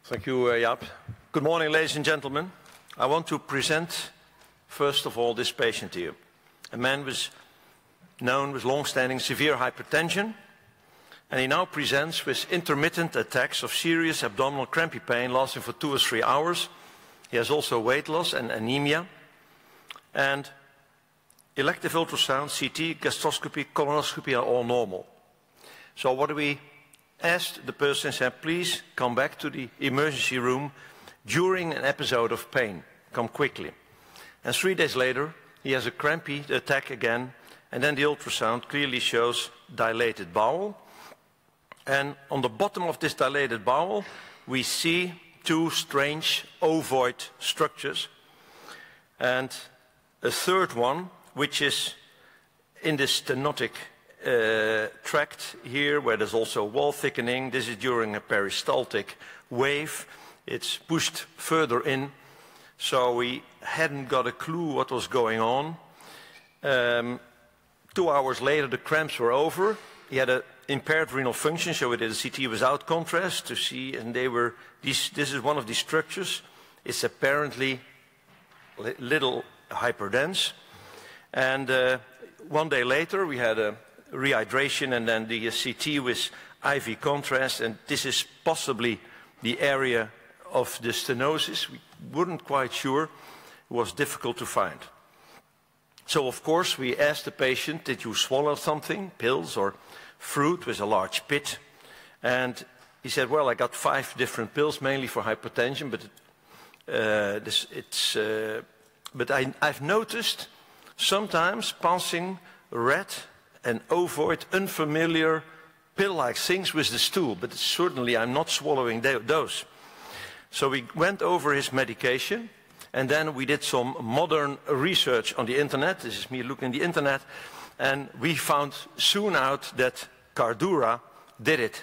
Thank you, Jaap. Good morning, ladies and gentlemen. I want to present, first of all, this patient here. A man was known with long-standing severe hypertension, and he now presents with intermittent attacks of serious abdominal crampy pain lasting for 2 or 3 hours. He has also weight loss and anemia. And elective ultrasound, CT, gastroscopy, colonoscopy are all normal. So what do we asked the person, said, please come back to the emergency room during an episode of pain. Come quickly. And 3 days later, he has a crampy attack again, and then the ultrasound clearly shows dilated bowel. And on the bottom of this dilated bowel, we see 2 strange ovoid structures. And a third one, which is in this stenotic tract here, where there's also wall thickening. This is during a peristaltic wave. It's pushed further in, so we hadn't got a clue what was going on. 2 hours later, the cramps were over. He had an impaired renal function, so we did a CT without contrast to see, and they were, this is one of these structures. It's apparently little hyperdense. And 1 day later, we had a rehydration and then the CT with IV contrast, and this is possibly the area of the stenosis. We weren't quite sure. It was difficult to find. So of course we asked the patient, did you swallow something, pills or fruit with a large pit? And he said, well, I got 5 different pills, mainly for hypertension, but I've noticed sometimes passing red and ovoid, unfamiliar pill-like things with the stool, but certainly I'm not swallowing those. So we went over his medication, and then we did some modern research on the internet. This is me looking at the internet, and we found soon out that Cardura did it.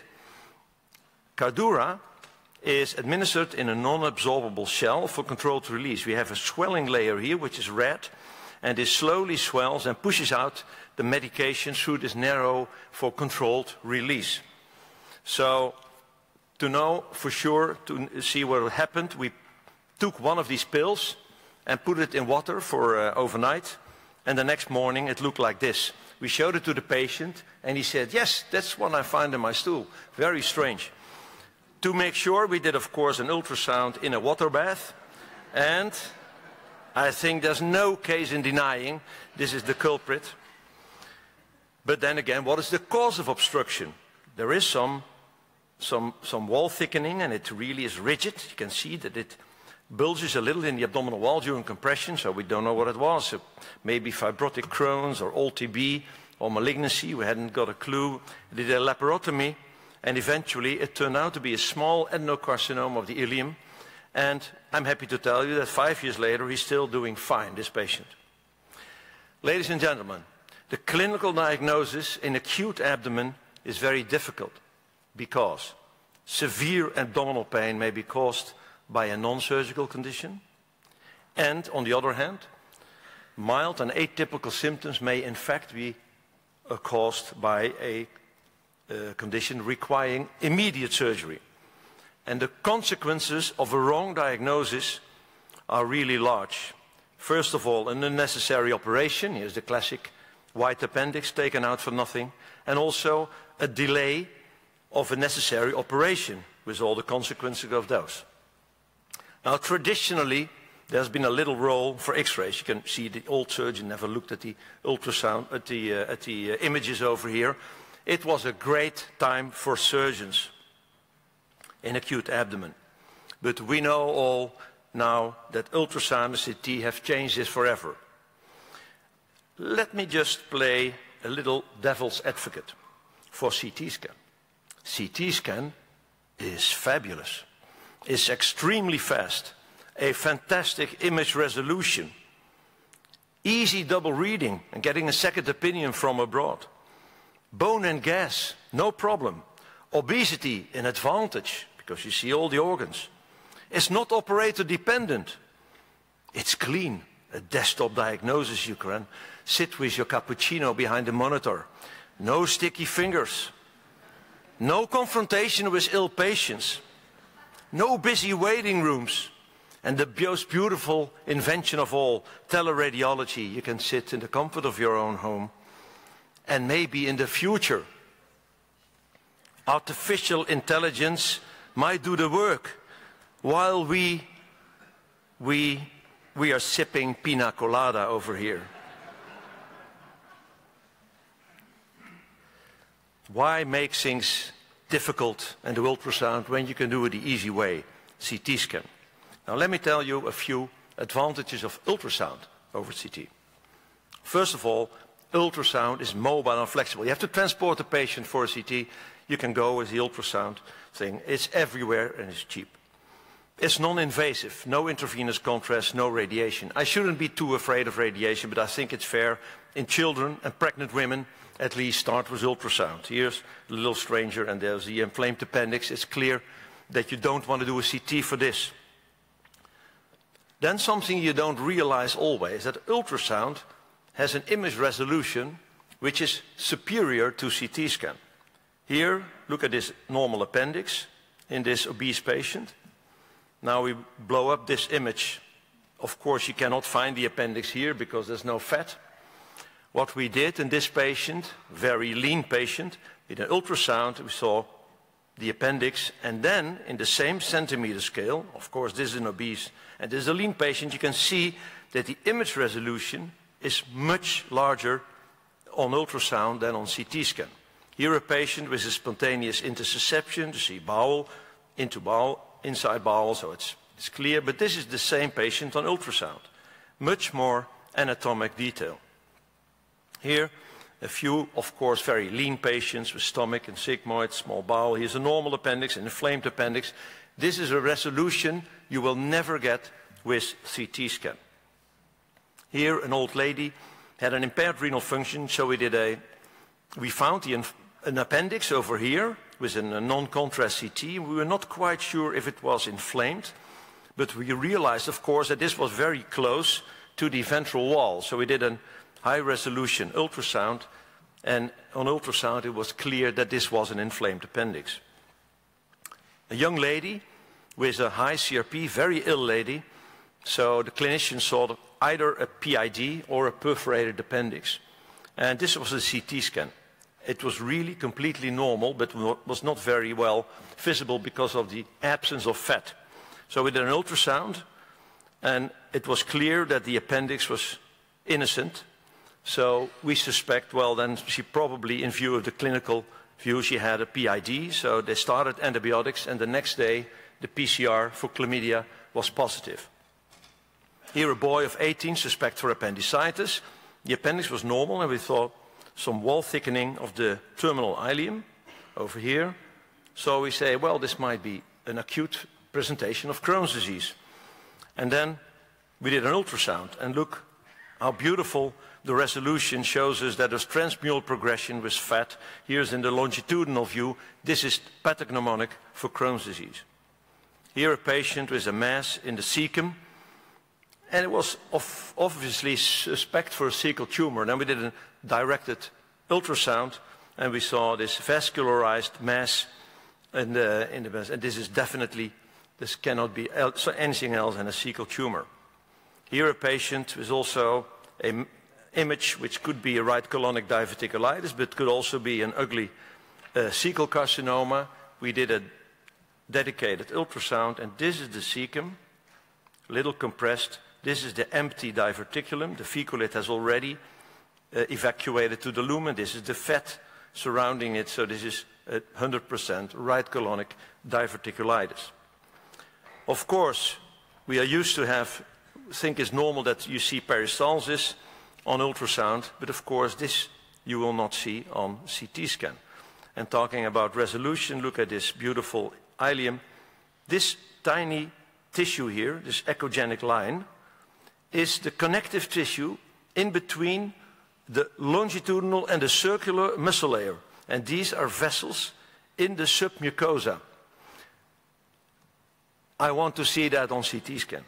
Cardura is administered in a non-absorbable shell for controlled release. We have a swelling layer here, which is red, and this slowly swells and pushes out the medication through this narrow for controlled release. So to know for sure, to see what happened, we took one of these pills and put it in water for overnight, and the next morning it looked like this. We showed it to the patient, and he said, yes, that's what I find in my stool. Very strange. To make sure, we did, of course, an ultrasound in a water bath, and I think there's no case in denying this is the culprit. But then again, what is the cause of obstruction? There is some wall thickening, and it really is rigid. You can see that it bulges a little in the abdominal wall during compression, so we don't know what it was. So maybe fibrotic Crohn's or old TB or malignancy. We hadn't got a clue. We did a laparotomy, and eventually it turned out to be a small adenocarcinoma of the ileum. And I'm happy to tell you that 5 years later, he's still doing fine, this patient. Ladies and gentlemen, the clinical diagnosis in acute abdomen is very difficult because severe abdominal pain may be caused by a non-surgical condition, and on the other hand, mild and atypical symptoms may in fact be caused by a condition requiring immediate surgery. And the consequences of a wrong diagnosis are really large. First of all, an unnecessary operation. Here's the classic white appendix taken out for nothing. And also a delay of a necessary operation with all the consequences of those. Now, traditionally, there's been a little role for X-rays. You can see the old surgeon never looked at the ultrasound, at the images over here. It was a great time for surgeons in acute abdomen. But we know all now that ultrasound and CT have changed this forever. Let me just play a little devil's advocate for CT scan. CT scan is fabulous. It's extremely fast, a fantastic image resolution, easy double reading and getting a second opinion from abroad. Bone and gas, no problem. Obesity, an advantage, because you see all the organs. It's not operator dependent. It's clean. A desktop diagnosis, you can sit with your cappuccino behind the monitor. No sticky fingers. No confrontation with ill patients. no busy waiting rooms. And the most beautiful invention of all, teleradiology. You can sit in the comfort of your own home. And maybe in the future, artificial intelligence might do the work while we are sipping pina colada over here. Why make things difficult and do ultrasound when you can do it the easy way, CT scan? Now let me tell you a few advantages of ultrasound over CT. First of all, ultrasound is mobile and flexible. You have to transport the patient for a CT. You can go with the ultrasound thing. It's everywhere and it's cheap. It's non-invasive, no intravenous contrast, no radiation. I shouldn't be too afraid of radiation, but I think it's fair in children and pregnant women at least start with ultrasound. Here's a little stranger and there's the inflamed appendix. It's clear that you don't want to do a CT for this. Then something you don't realize always, that ultrasound has an image resolution which is superior to CT scan. Here, look at this normal appendix in this obese patient. Now we blow up this image. Of course, you cannot find the appendix here because there's no fat. What we did in this patient, very lean patient, in an ultrasound we saw the appendix, and then in the same centimeter scale, of course this is an obese and this is a lean patient, you can see that the image resolution is much larger on ultrasound than on CT scan. Here a patient with a spontaneous intussusception, to see bowel, into bowel, inside bowel, so it's clear, but this is the same patient on ultrasound. Much more anatomic detail. Here, a few, of course, very lean patients with stomach and sigmoid, small bowel. Here's a normal appendix, an inflamed appendix. This is a resolution you will never get with CT scan. Here, an old lady had an impaired renal function, so we found an appendix over here with a non-contrast CT. We were not quite sure if it was inflamed, but we realized, of course, that this was very close to the ventral wall. So we did a high-resolution ultrasound, and on ultrasound it was clear that this was an inflamed appendix. A young lady with a high CRP, very ill lady, so the clinician saw either a PID or a perforated appendix. And this was a CT scan. It was really completely normal, but was not very well visible because of the absence of fat. So we did an ultrasound, and it was clear that the appendix was innocent. So we suspect, well, then she probably, in view of the clinical view, she had a PID. So they started antibiotics, and the next day, the PCR for chlamydia was positive. Here, a boy of 18, suspect for appendicitis. The appendix was normal, and we thought some wall thickening of the terminal ileum over here. So we say, well, this might be an acute presentation of Crohn's disease. And then we did an ultrasound, and look how beautiful the resolution shows us that there's transmural progression with fat. Here's in the longitudinal view. This is pathognomonic for Crohn's disease. Here a patient with a mass in the cecum, and it was obviously suspect for a cecal tumor. Then we did a directed ultrasound, and we saw this vascularized mass in the mass. And this is definitely, this cannot be anything else than a cecal tumor. Here a patient with also an image which could be a right colonic diverticulitis, but could also be an ugly cecal carcinoma. We did a dedicated ultrasound, and this is the cecum, a little compressed. This is the empty diverticulum. The feculate has already evacuated to the lumen. This is the fat surrounding it, so this is 100% right colonic diverticulitis. Of course, we are used to think it's normal that you see peristalsis on ultrasound, but of course this you will not see on CT scan. And talking about resolution, look at this beautiful ileum. This tiny tissue here, this echogenic line, is the connective tissue in between the longitudinal and the circular muscle layer. And these are vessels in the submucosa. I want to see that on CT scan.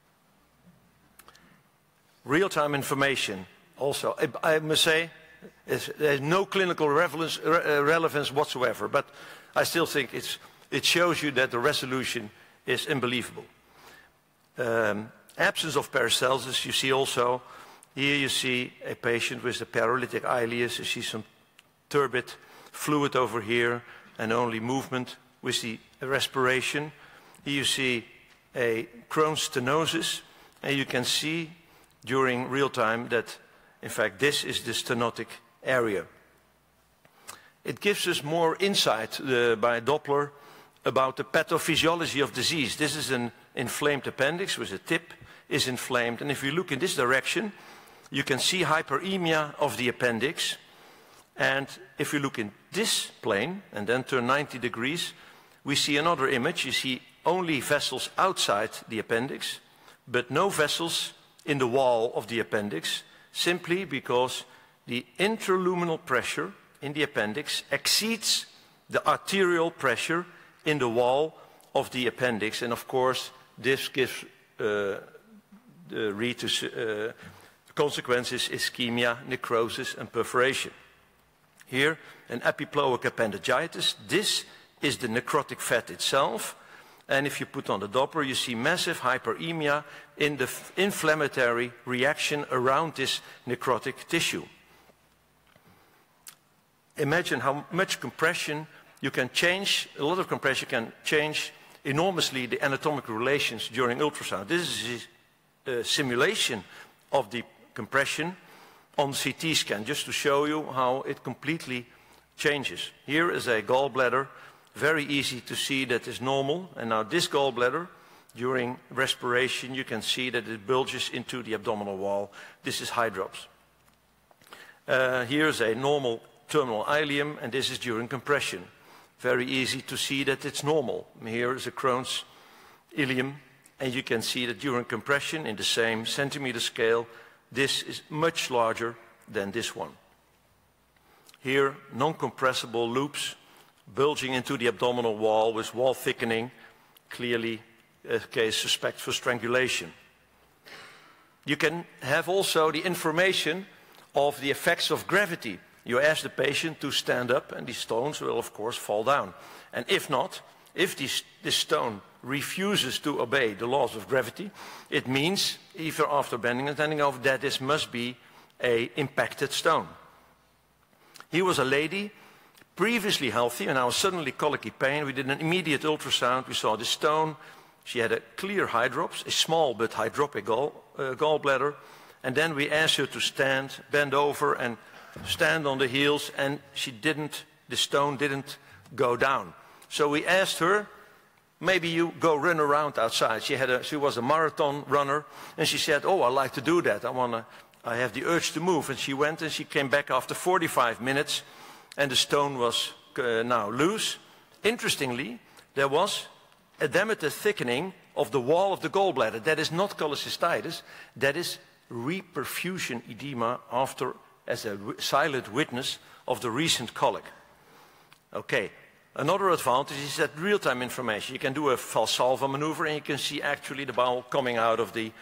Real-time information also. I must say, there's no clinical relevance whatsoever, but I still think it shows you that the resolution is unbelievable. Absence of paracelsus, you see also. Here you see a patient with the paralytic ileus. You see some turbid fluid over here and only movement with the respiration. Here you see a Crohn's stenosis, and you can see during real time that, in fact, this is the stenotic area. It gives us more insight by Doppler about the pathophysiology of disease. This is an inflamed appendix with the tip is inflamed, and if you look in this direction, you can see hyperemia of the appendix. And if you look in this plane and then turn 90 degrees, we see another image. You see only vessels outside the appendix, but no vessels in the wall of the appendix, simply because the intraluminal pressure in the appendix exceeds the arterial pressure in the wall of the appendix. And of course, this gives consequences: ischemia, necrosis, and perforation. Here, an epiploic appendigitis. This is the necrotic fat itself. And if you put on the Doppler, you see massive hyperemia in the inflammatory reaction around this necrotic tissue. Imagine how much compression you can change. A lot of compression can change enormously the anatomical relations during ultrasound. This is a simulation of the compression on CT scan, just to show you how it completely changes. Here is a gallbladder, very easy to see that is normal. And now this gallbladder, during respiration, you can see that it bulges into the abdominal wall. This is hydrops. Here's a normal terminal ileum, and this is during compression. Very easy to see that it's normal. Here is a Crohn's ileum, and you can see that during compression, in the same centimeter scale, this is much larger than this one. Here, non-compressible loops bulging into the abdominal wall with wall thickening, clearly a case suspect for strangulation. You can have also the information of the effects of gravity. You ask the patient to stand up, and these stones will, of course, fall down. And if not, if this stone refuses to obey the laws of gravity, it means, even after bending and standing over, that this must be an impacted stone. Here was a lady, previously healthy, and now suddenly colicky pain. We did an immediate ultrasound. We saw the stone. She had a clear hydrops, a small but hydropic gallbladder. And then we asked her to stand, bend over, and stand on the heels, and the stone didn't go down. So we asked her, maybe you go run around outside. She was a marathon runner, and she said, oh, I like to do that. I have the urge to move. And she went, and she came back after 45 minutes, and the stone was now loose. Interestingly, there was edematous thickening of the wall of the gallbladder. That is not cholecystitis, that is reperfusion edema as a silent witness of the recent colic. Okay, another advantage is that real-time information. You can do a Valsalva maneuver, and you can see actually the bowel coming out of the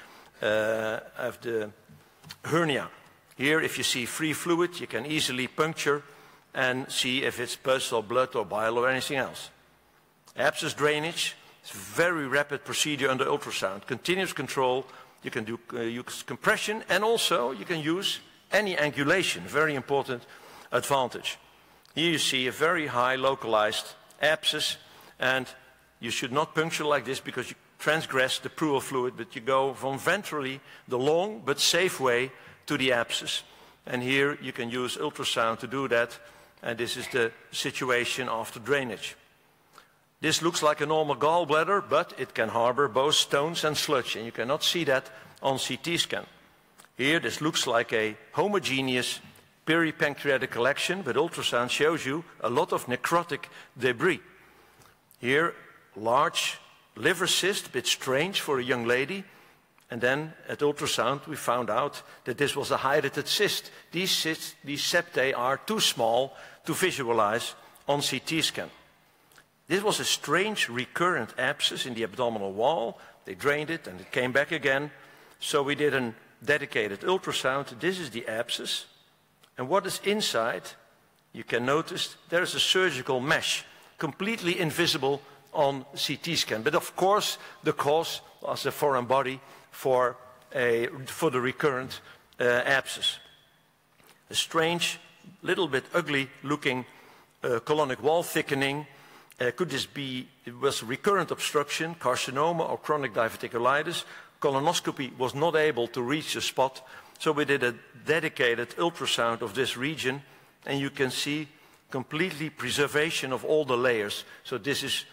hernia. Here, if you see free fluid, you can easily puncture and see if it's pus or blood or bile or anything else. Abscess drainage, it's a very rapid procedure under ultrasound. Continuous control, you can do use compression, and also you can use any angulation, very important advantage. Here you see a very high localized abscess, and you should not puncture like this because you transgress the pleural fluid, but you go from ventrally, the long but safe way, to the abscess. And here you can use ultrasound to do that, and this is the situation after drainage. This looks like a normal gallbladder, but it can harbor both stones and sludge, and you cannot see that on CT scan. Here, this looks like a homogeneous peripancreatic collection, but ultrasound shows you a lot of necrotic debris. Here, large liver cyst, a bit strange for a young lady. And then at ultrasound, we found out that this was a hydatid cyst. These septae are too small to visualize on CT scan. This was a strange recurrent abscess in the abdominal wall. They drained it, and it came back again. So we did a dedicated ultrasound. This is the abscess. And what is inside, you can notice there is a surgical mesh, completely invisible on CT scan. But of course, the cause was a foreign body for the recurrent abscess. A strange, little bit ugly-looking colonic wall thickening. Could this be, it was recurrent obstruction, carcinoma, or chronic diverticulitis? Colonoscopy was not able to reach the spot, so we did a dedicated ultrasound of this region, and you can see completely preservation of all the layers. So this is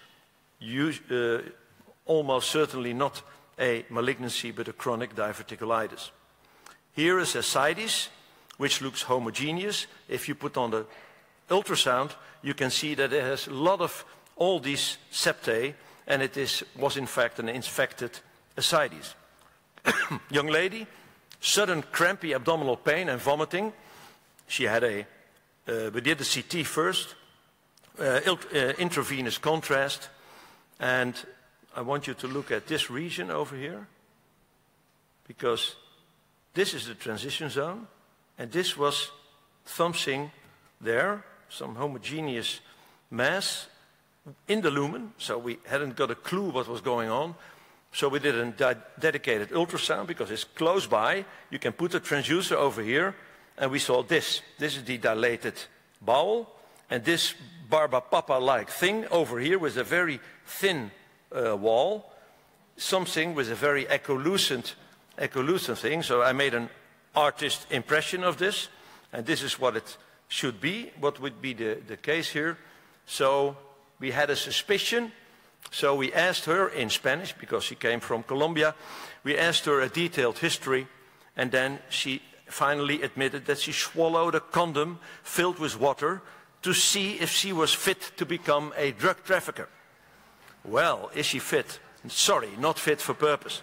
almost certainly not a malignancy, but a chronic diverticulitis. Here is ascites, which looks homogeneous. If you put on the ultrasound, you can see that it has a lot of all these septae, and it was in fact an infected ascites. Young lady, sudden crampy abdominal pain and vomiting. She had we did the CT first, intravenous contrast, and I want you to look at this region over here, because this is the transition zone, and this was something there, some homogeneous mass in the lumen, so we hadn't got a clue what was going on. So we did a dedicated ultrasound because it's close by. You can put a transducer over here, and we saw this. This is the dilated bowel, and this Barbapapa-like thing over here with a very thin wall, something with a very echoluscent thing. So I made an artist impression of this, and this is what it should be, what would be the case here. So we had a suspicion, so we asked her in Spanish, because she came from Colombia, we asked her a detailed history, and then she finally admitted that she swallowed a condom filled with water to see if she was fit to become a drug trafficker. Well, is she fit? Sorry, not fit for purpose.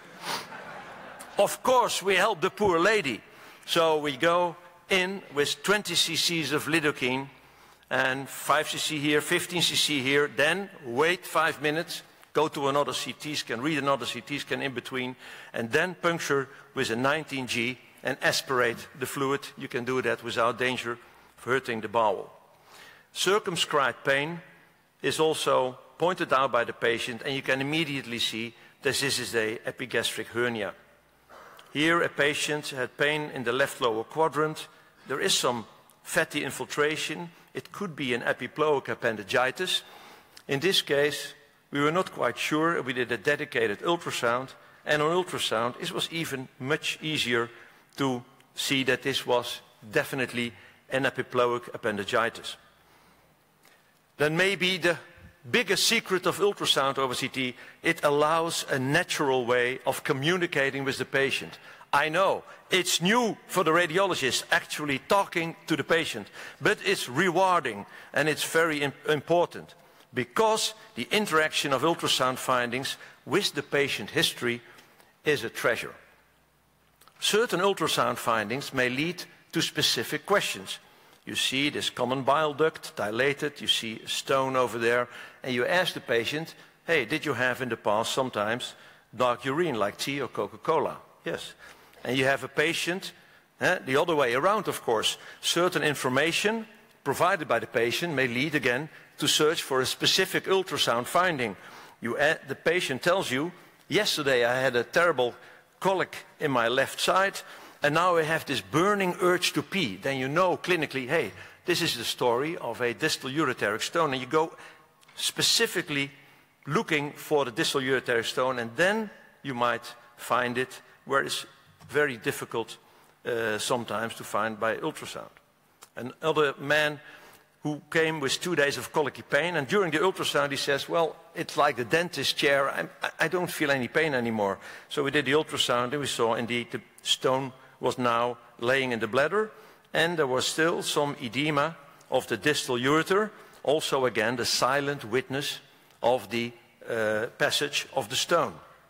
Of course, we help the poor lady. So we go in with 20 cc's of lidocaine, and 5 cc here, 15 cc here, then wait 5 minutes, go to another CT scan, read another CT scan in between, and then puncture with a 19G and aspirate the fluid. You can do that without danger of hurting the bowel. Circumscribed pain is also pointed out by the patient, and you can immediately see that this is an epigastric hernia. Here a patient had pain in the left lower quadrant. There is some fatty infiltration. It could be an epiploic appendicitis. In this case, we were not quite sure. We did a dedicated ultrasound, and on ultrasound it was even much easier to see that this was definitely an epiploic appendicitis. Then maybe the biggest secret of ultrasound over CT, it allows a natural way of communicating with the patient. I know, it's new for the radiologist actually talking to the patient, but it's rewarding and it's very important because the interaction of ultrasound findings with the patient history is a treasure. Certain ultrasound findings may lead to specific questions. You see this common bile duct dilated, you see a stone over there, and you ask the patient, hey, did you have in the past sometimes dark urine like tea or Coca-Cola? Yes. And you have a patient, the other way around of course. Certain information provided by the patient may lead again to search for a specific ultrasound finding. The patient tells you, yesterday I had a terrible colic in my left side, and now I have this burning urge to pee. Then you know clinically, hey, this is the story of a distal ureteric stone, and you go specifically looking for the distal ureteric stone, and then you might find it where it's very difficult sometimes to find by ultrasound. Another man who came with 2 days of colicky pain, and during the ultrasound he says, well, it's like the dentist chair, I don't feel any pain anymore. So we did the ultrasound and we saw indeed the stone was now laying in the bladder, and there was still some edema of the distal ureter, also again the silent witness of the passage of the stone.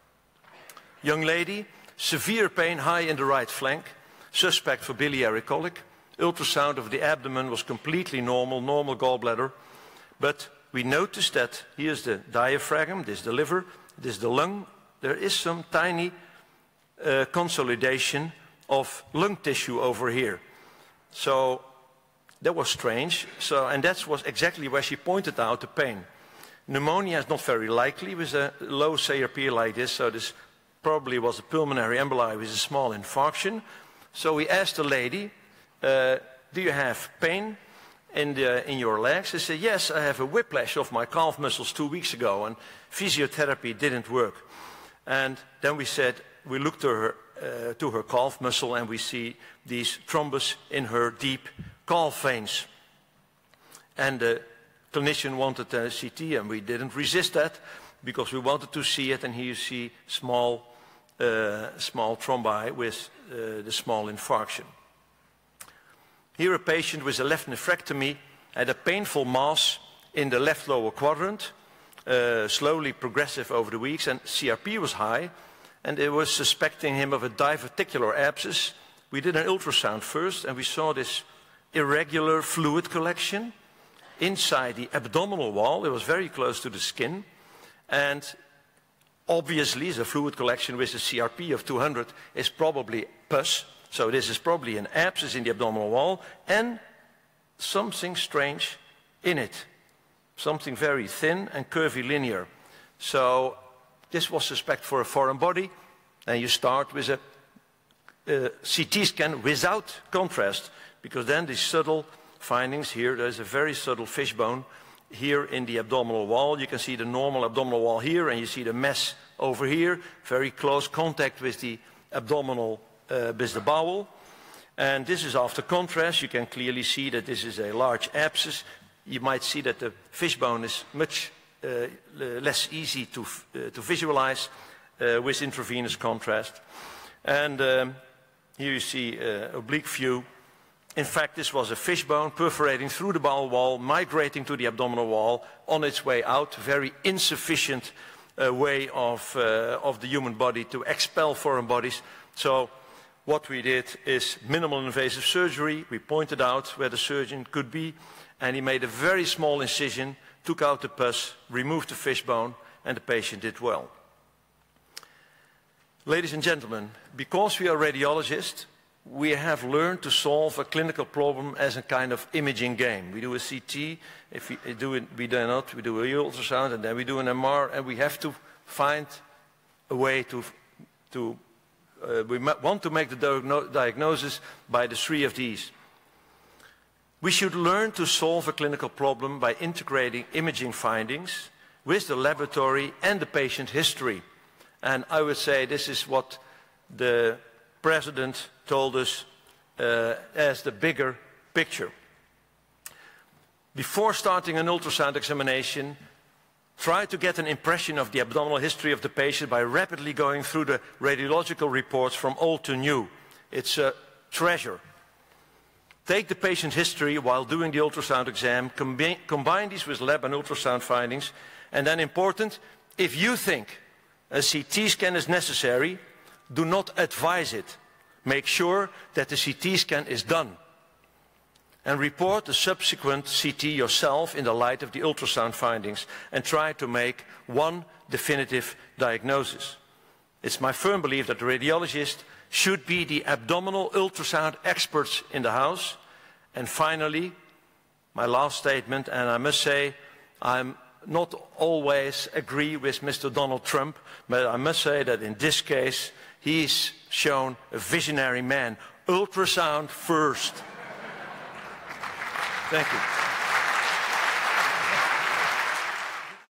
Young lady, severe pain high in the right flank, suspect for biliary colic. Ultrasound of the abdomen was completely normal, normal gallbladder, but we noticed that here's the diaphragm, this is the liver, this is the lung. There is some tiny consolidation of lung tissue over here. So that was strange. And that was exactly where she pointed out the pain. Pneumonia is not very likely with a low CRP like this, so this probably was a pulmonary emboli with a small infarction. So we asked the lady, do you have pain in your legs? She said, yes, I have a whiplash of my calf muscles 2 weeks ago, and physiotherapy didn't work. And then we looked to her calf muscle, and we see these thrombus in her deep calf veins. And the clinician wanted a CT, and we didn't resist that because we wanted to see it. And here you see small thrombi with the small infarction. Here a patient with a left nephrectomy had a painful mass in the left lower quadrant, slowly progressive over the weeks, and CRP was high, and they were suspecting him of a diverticular abscess. We did an ultrasound first, and we saw this irregular fluid collection inside the abdominal wall. It was very close to the skin, and obviously the fluid collection with a CRP of 200 is probably pus. So this is probably an abscess in the abdominal wall and something strange in it. Something very thin and curvilinear. So this was suspect for a foreign body, and you start with a CT scan without contrast, because then these subtle findings here, there's a very subtle fishbone here in the abdominal wall. You can see the normal abdominal wall here, and you see the mass over here, very close contact with the abdominal with the bowel. And this is after contrast. You can clearly see that this is a large abscess. You might see that the fishbone is much less easy to visualize with intravenous contrast. And here you see oblique view. In fact, this was a fishbone perforating through the bowel wall, migrating to the abdominal wall, on its way out. Very insufficient way of the human body to expel foreign bodies. So what we did is minimal invasive surgery. We pointed out where the surgeon could be, and he made a very small incision, took out the pus, removed the fishbone, and the patient did well. Ladies and gentlemen, because we are radiologists, we have learned to solve a clinical problem as a kind of imaging game. We do a CT, if we do it, we do not, we do a ultrasound, and then we do an MR, and we have to find a way we want to make the diagnosis by the three of these. We should learn to solve a clinical problem by integrating imaging findings with the laboratory and the patient history. And I would say this is what the President told us as the bigger picture. Before starting an ultrasound examination, try to get an impression of the abdominal history of the patient by rapidly going through the radiological reports from old to new. It's a treasure. Take the patient history while doing the ultrasound exam, combine these with lab and ultrasound findings, and then important, if you think a CT scan is necessary, do not advise it. Make sure that the CT scan is done. And report the subsequent CT yourself in the light of the ultrasound findings, and try to make one definitive diagnosis. It's my firm belief that the radiologist should be the abdominal ultrasound experts in the house. And finally, my last statement, and I must say I'm not always agree with Mr. Donald Trump, but I must say that in this case he's shown a visionary man. Ultrasound first. Thank you.